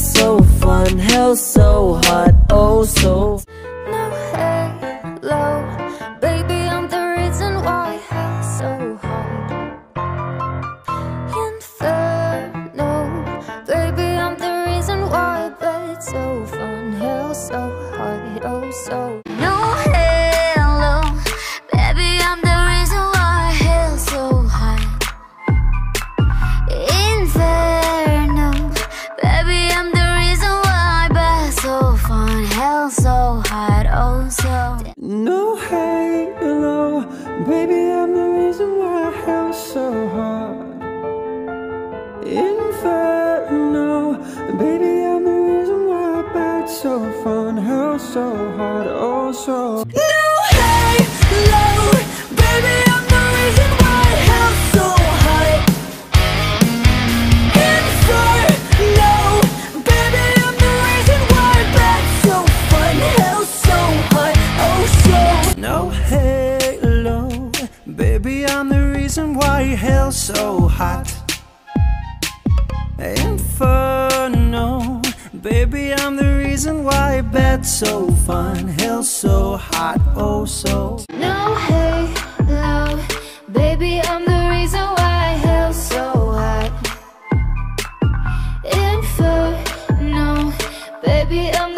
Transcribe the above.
so fun, hell so hot, oh so. No halo, baby, I'm the reason why hell's so hot. Inferno, baby, I'm the reason why bed's so fun, hell's so hot, oh so. No halo, baby, I'm the reason why hell's so hot. Inferno, baby, I'm the reason why bed's so fun, hell's so hot, oh so. No halo, baby, I'm the reason why hell's so hot. Inferno, baby, I'm the reason why bed's so fun, hell's so hot, oh so. No halo, baby, I'm the reason why hell's so hot. Inferno, baby, I'm the reason why bed's so fun, hell's so hot, oh so. No halo, baby, I'm the reason why hell's so hot. Inferno, baby, I'm the reason why bed's so fun, hell's so hot, oh so. No halo, baby, I'm the reason why hell's so hot. Inferno, baby, I'm